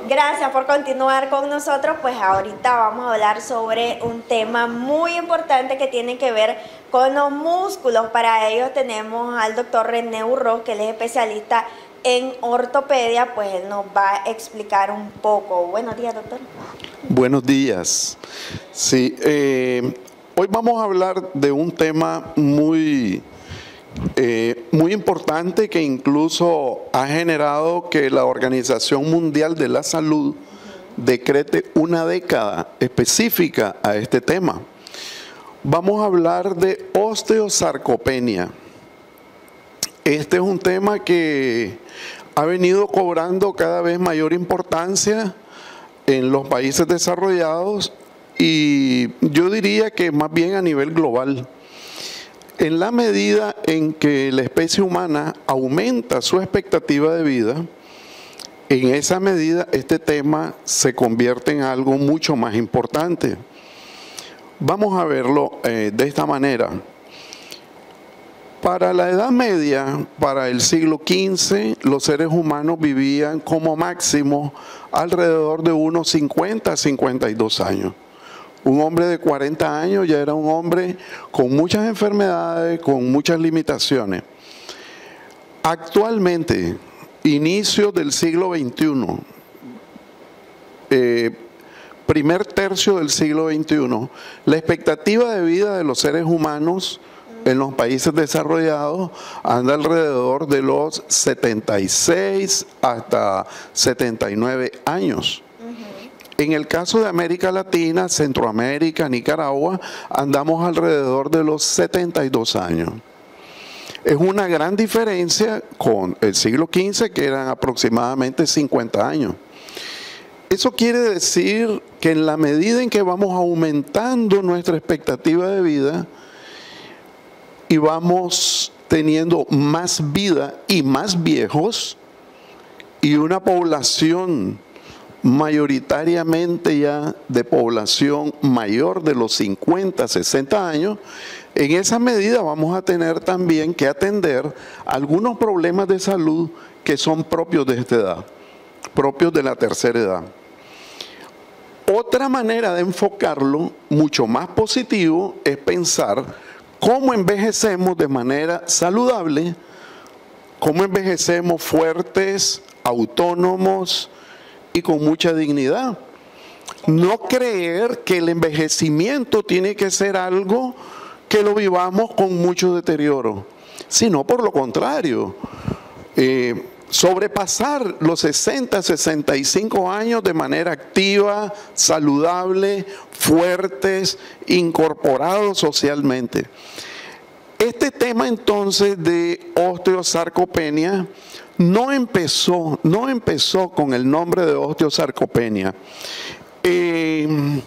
Gracias por continuar con nosotros. Pues ahorita vamos a hablar sobre un tema muy importante que tiene que ver con los músculos. Para ello tenemos al doctor René Urroz, que él es especialista en ortopedia, pues él nos va a explicar un poco. Buenos días, doctor. Buenos días. Sí, hoy vamos a hablar de un tema muy importante que incluso ha generado que la Organización Mundial de la Salud decrete una década específica a este tema. Vamos a hablar de osteosarcopenia. Este es un tema que ha venido cobrando cada vez mayor importancia en los países desarrollados y yo diría que más bien a nivel global. En la medida en que la especie humana aumenta su expectativa de vida, en esa medida este tema se convierte en algo mucho más importante. Vamos a verlo de esta manera. Para la Edad Media, para el siglo XV, los seres humanos vivían como máximo alrededor de unos 50 a 52 años. Un hombre de 40 años ya era un hombre con muchas enfermedades, con muchas limitaciones. Actualmente, inicio del siglo XXI, primer tercio del siglo XXI, la expectativa de vida de los seres humanos en los países desarrollados anda alrededor de los 76 hasta 79 años. En el caso de América Latina, Centroamérica, Nicaragua, andamos alrededor de los 72 años. Es una gran diferencia con el siglo XV, que eran aproximadamente 50 años. Eso quiere decir que en la medida en que vamos aumentando nuestra expectativa de vida y vamos teniendo más vida y más viejos y una población mayoritariamente ya de población mayor de los 50, 60 años, en esa medida vamos a tener también que atender algunos problemas de salud que son propios de esta edad, propios de la tercera edad. Otra manera de enfocarlo, mucho más positivo, es pensar cómo envejecemos de manera saludable, cómo envejecemos fuertes, autónomos y con mucha dignidad. No creer que el envejecimiento tiene que ser algo que lo vivamos con mucho deterioro, sino por lo contrario, sobrepasar los 60, 65 años de manera activa, saludable, fuertes, incorporados socialmente. Este tema entonces de osteosarcopenia no empezó con el nombre de osteosarcopenia. En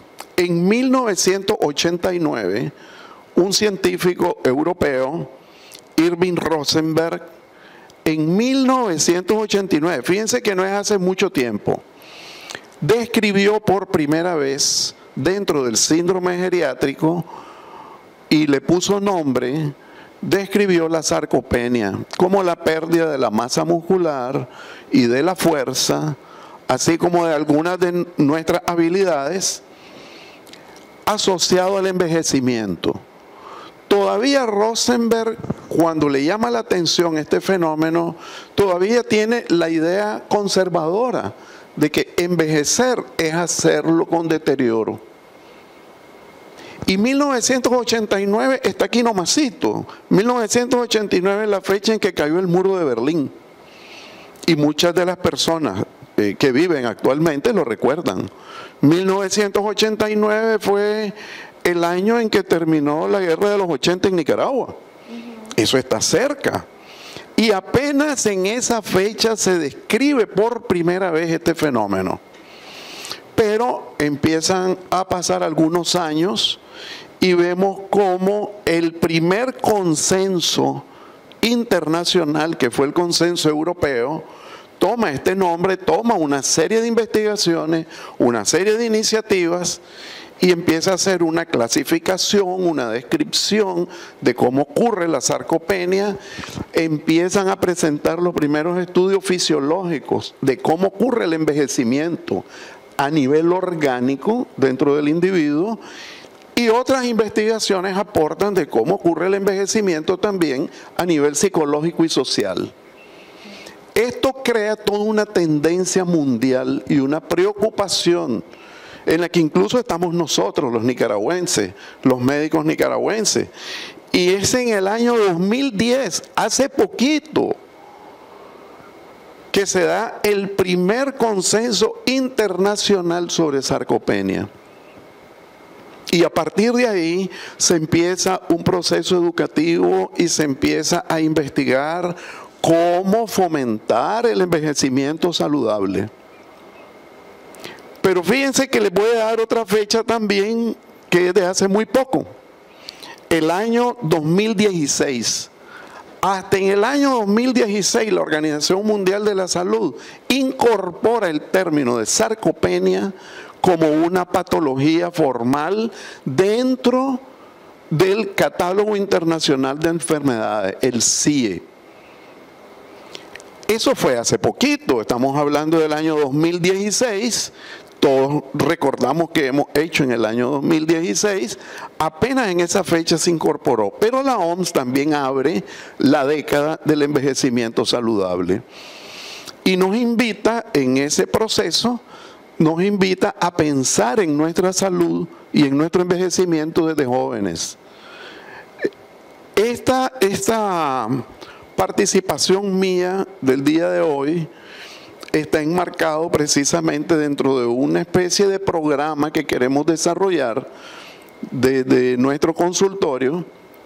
1989, un científico europeo, Irving Rosenberg, en 1989, fíjense que no es hace mucho tiempo, describió por primera vez dentro del síndrome geriátrico y le puso nombre, describió la sarcopenia como la pérdida de la masa muscular y de la fuerza, así como de algunas de nuestras habilidades asociado al envejecimiento. Todavía Rosenberg, cuando le llama la atención este fenómeno, todavía tiene la idea conservadora de que envejecer es hacerlo con deterioro. Y 1989 está aquí nomasito. 1989 es la fecha en que cayó el muro de Berlín. Y muchas de las personas que viven actualmente lo recuerdan. 1989 fue el año en que terminó la guerra de los 80 en Nicaragua. Eso está cerca. Y apenas en esa fecha se describe por primera vez este fenómeno. Pero empiezan a pasar algunos años y vemos cómo el primer consenso internacional, que fue el consenso europeo, toma este nombre, toma una serie de investigaciones, una serie de iniciativas y empieza a hacer una clasificación, una descripción de cómo ocurre la sarcopenia. Empiezan a presentar los primeros estudios fisiológicos de cómo ocurre el envejecimiento a nivel orgánico dentro del individuo, y otras investigaciones aportan de cómo ocurre el envejecimiento también a nivel psicológico y social. Esto crea toda una tendencia mundial y una preocupación en la que incluso estamos nosotros, los nicaragüenses, los médicos nicaragüenses. Y es en el año 2010, hace poquito, que se da el primer consenso internacional sobre sarcopenia. Y a partir de ahí se empieza un proceso educativo y se empieza a investigar cómo fomentar el envejecimiento saludable. Pero fíjense que les voy a dar otra fecha también que es de hace muy poco, el año 2016. Hasta en el año 2016 la Organización Mundial de la Salud incorpora el término de sarcopenia como una patología formal dentro del Catálogo Internacional de Enfermedades, el CIE. Eso fue hace poquito, estamos hablando del año 2016, todos recordamos que hemos hecho en el año 2016, apenas en esa fecha se incorporó, pero la OMS también abre la década del envejecimiento saludable y nos invita en ese proceso, nos invita a pensar en nuestra salud y en nuestro envejecimiento desde jóvenes. Esta participación mía del día de hoy está enmarcado precisamente dentro de una especie de programa que queremos desarrollar desde nuestro consultorio,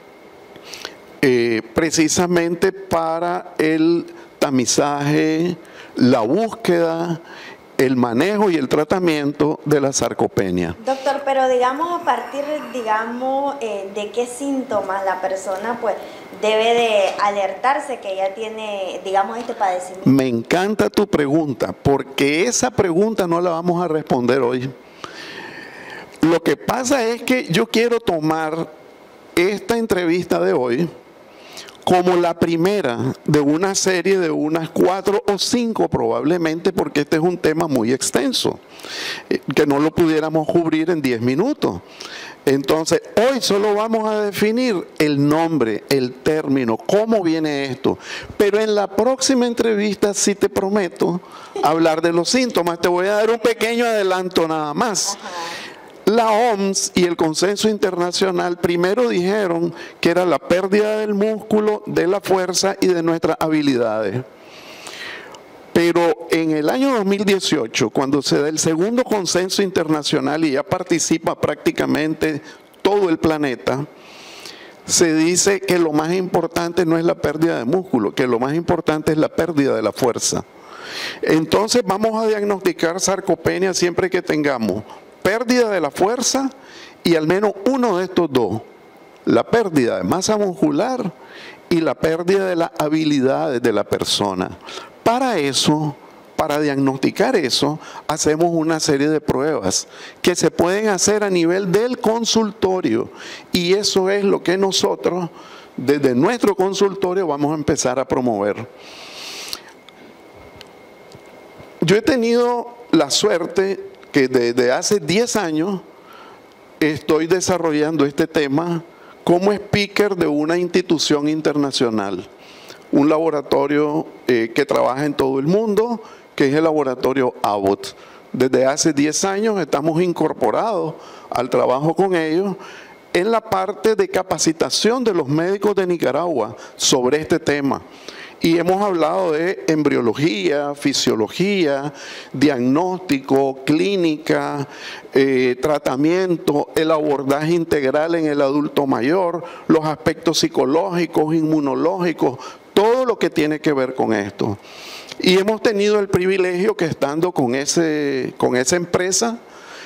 precisamente para el tamizaje, la búsqueda, el manejo y el tratamiento de la sarcopenia. Doctor, pero digamos, a partir, de qué síntomas la persona pues debe de alertarse que ya tiene, digamos, este padecimiento. Me encanta tu pregunta, porque esa pregunta no la vamos a responder hoy. Lo que pasa es que yo quiero tomar esta entrevista de hoy como la primera de una serie de unas 4 o 5 probablemente, porque este es un tema muy extenso, que no lo pudiéramos cubrir en 10 minutos. Entonces, hoy solo vamos a definir el nombre, el término, cómo viene esto. Pero en la próxima entrevista, sí te prometo hablar de los síntomas. Te voy a dar un pequeño adelanto nada más. Ajá. La OMS y el Consenso Internacional primero dijeron que era la pérdida del músculo, de la fuerza y de nuestras habilidades. Pero en el año 2018, cuando se da el segundo consenso internacional y ya participa prácticamente todo el planeta, se dice que lo más importante no es la pérdida de músculo, que lo más importante es la pérdida de la fuerza. Entonces vamos a diagnosticar sarcopenia siempre que tengamos pérdida de la fuerza y al menos uno de estos dos, la pérdida de masa muscular y la pérdida de las habilidades de la persona. Para eso, para diagnosticar eso, hacemos una serie de pruebas que se pueden hacer a nivel del consultorio y eso es lo que nosotros, desde nuestro consultorio, vamos a empezar a promover. Yo he tenido la suerte que desde hace 10 años estoy desarrollando este tema como speaker de una institución internacional, un laboratorio que trabaja en todo el mundo, que es el laboratorio Abbott. Desde hace 10 años estamos incorporados al trabajo con ellos en la parte de capacitación de los médicos de Nicaragua sobre este tema. Y hemos hablado de embriología, fisiología, diagnóstico, clínica, tratamiento, el abordaje integral en el adulto mayor, los aspectos psicológicos, inmunológicos, todo lo que tiene que ver con esto. Y hemos tenido el privilegio que estando con esa empresa,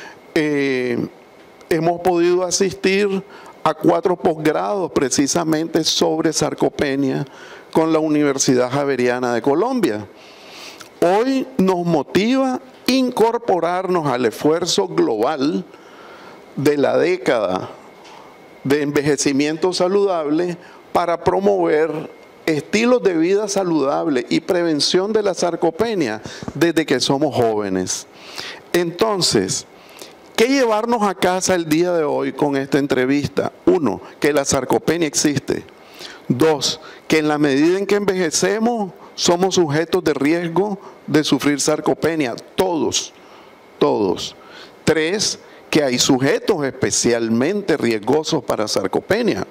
hemos podido asistir a 4 posgrados precisamente sobre sarcopenia con la Universidad Javeriana de Colombia. Hoy nos motiva incorporarnos al esfuerzo global de la década de envejecimiento saludable para promover estilos de vida saludables y prevención de la sarcopenia desde que somos jóvenes. Entonces, ¿qué llevarnos a casa el día de hoy con esta entrevista? 1, que la sarcopenia existe. 2, que en la medida en que envejecemos somos sujetos de riesgo de sufrir sarcopenia, todos. 3, que hay sujetos especialmente riesgosos para sarcopenia.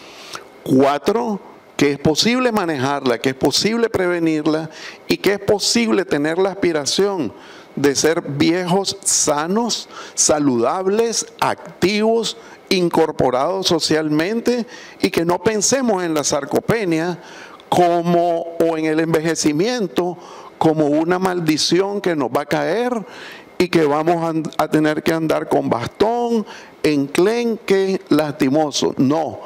4, que es posible manejarla, que es posible prevenirla y que es posible tener la aspiración de ser viejos sanos, saludables, activos, incorporados socialmente y que no pensemos en la sarcopenia o en el envejecimiento como una maldición que nos va a caer y que vamos a tener que andar con bastón, enclenque, lastimoso. No,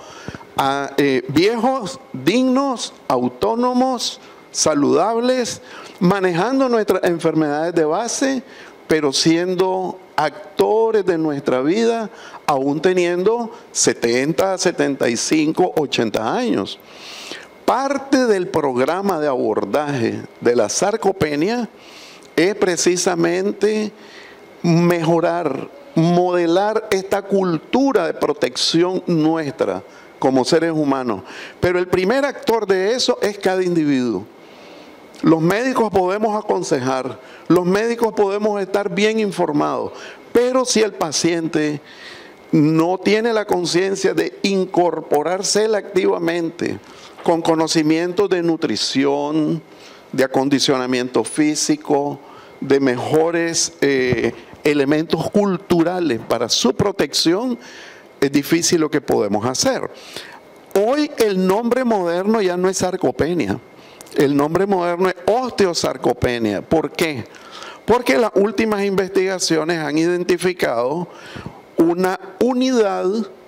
viejos, dignos, autónomos, saludables, manejando nuestras enfermedades de base, pero siendo actores de nuestra vida, aún teniendo 70, 75, 80 años. Parte del programa de abordaje de la sarcopenia es precisamente mejorar, modelar esta cultura de protección nuestra como seres humanos. Pero el primer actor de eso es cada individuo. Los médicos podemos aconsejar, los médicos podemos estar bien informados, pero si el paciente no tiene la conciencia de incorporarse activamente con conocimientos de nutrición, de acondicionamiento físico, de mejores elementos culturales para su protección, es difícil lo que podemos hacer. Hoy el nombre moderno ya no es sarcopenia. El nombre moderno es osteosarcopenia. ¿Por qué? Porque las últimas investigaciones han identificado una unidad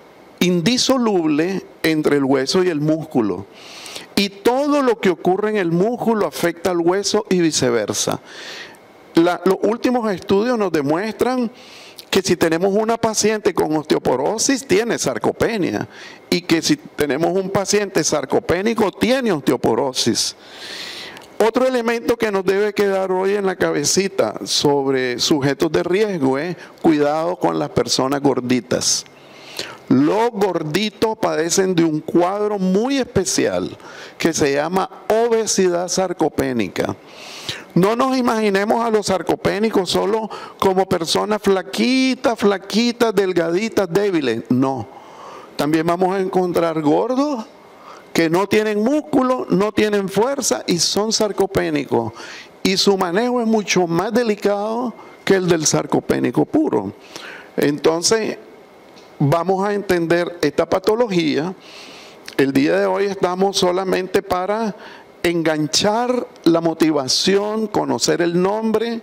indisoluble entre el hueso y el músculo. Y todo lo que ocurre en el músculo afecta al hueso y viceversa. Los últimos estudios nos demuestran que si tenemos una paciente con osteoporosis, tiene sarcopenia. Y que si tenemos un paciente sarcopénico, tiene osteoporosis. Otro elemento que nos debe quedar hoy en la cabecita sobre sujetos de riesgo es cuidado con las personas gorditas. Los gorditos padecen de un cuadro muy especial que se llama obesidad sarcopénica. No nos imaginemos a los sarcopénicos solo como personas flaquitas, delgaditas, débiles. No. También vamos a encontrar gordos que no tienen músculo, no tienen fuerza y son sarcopénicos. Y su manejo es mucho más delicado que el del sarcopénico puro. Entonces, vamos a entender esta patología. El día de hoy estamos solamente para enganchar la motivación, conocer el nombre,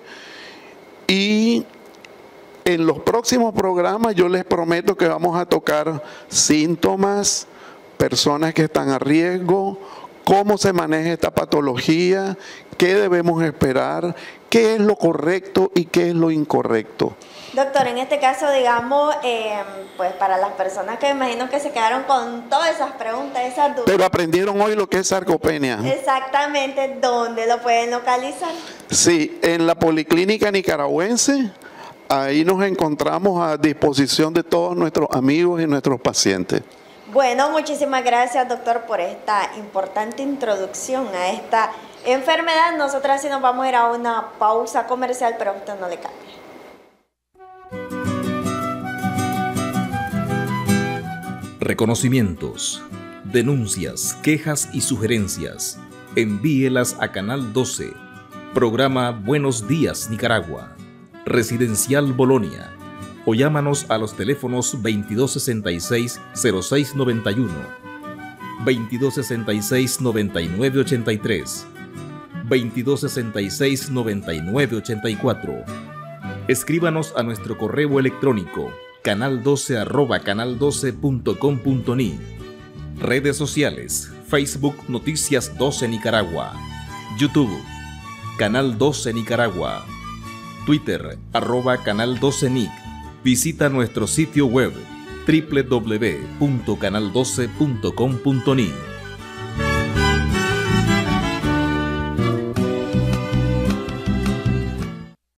y en los próximos programas yo les prometo que vamos a tocar síntomas, personas que están a riesgo, cómo se maneja esta patología, qué debemos esperar, qué es lo correcto y qué es lo incorrecto. Doctor, en este caso, digamos, pues para las personas que me imagino que se quedaron con todas esas preguntas, esas dudas. Pero aprendieron hoy lo que es sarcopenia. Exactamente, ¿dónde lo pueden localizar? Sí, en la Policlínica Nicaragüense, ahí nos encontramos a disposición de todos nuestros amigos y nuestros pacientes. Bueno, muchísimas gracias, doctor, por esta importante introducción a esta enfermedad. Nosotras sí nos vamos a ir a una pausa comercial, pero a usted no le cambie. Reconocimientos, denuncias, quejas y sugerencias. Envíelas a Canal 12, Programa Buenos Días Nicaragua, Residencial Bolonia, o llámanos a los teléfonos 2266-0691, 2266-9983, 2266-9984. Escríbanos a nuestro correo electrónico canal12@canal12.com.ni. Redes sociales: Facebook Noticias 12 Nicaragua, YouTube Canal 12 Nicaragua. Twitter, @Canal 12 Nic. Visita nuestro sitio web www.canal12.com.ni.